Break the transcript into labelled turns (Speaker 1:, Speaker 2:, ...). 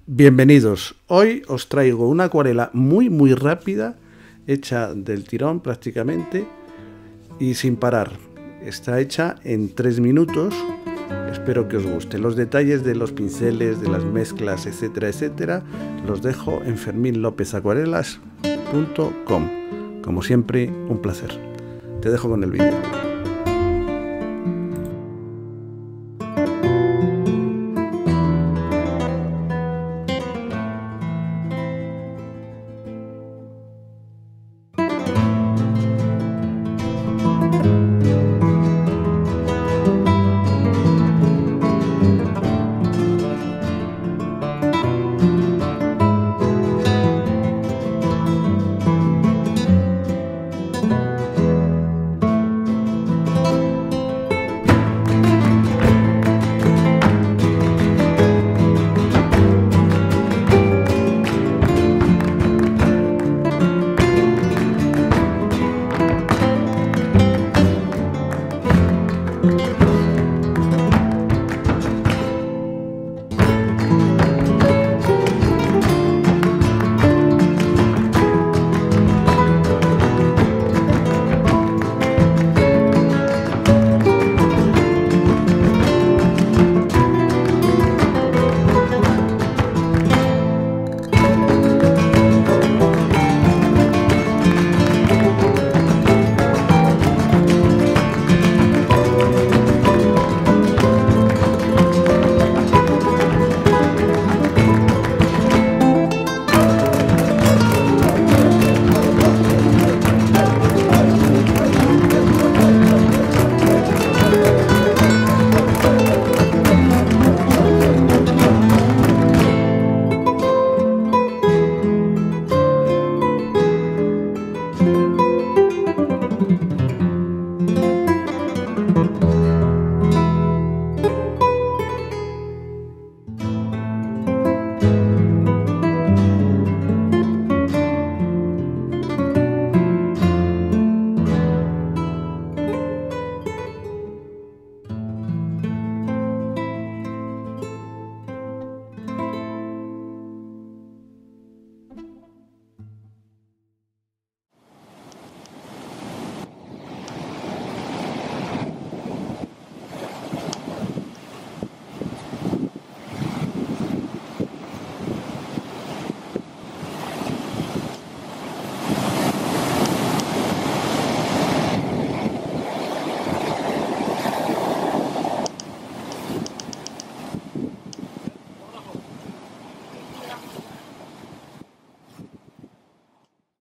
Speaker 1: Bienvenidos. Hoy os traigo una acuarela muy rápida, hecha del tirón prácticamente y sin parar. Está hecha en 3 minutos. Espero que os guste. Los detalles de los pinceles, de las mezclas, etcétera, los dejo en ferminlopezacuarelas.com. Como siempre, un placer. Te dejo con el vídeo.
Speaker 2: Thank you.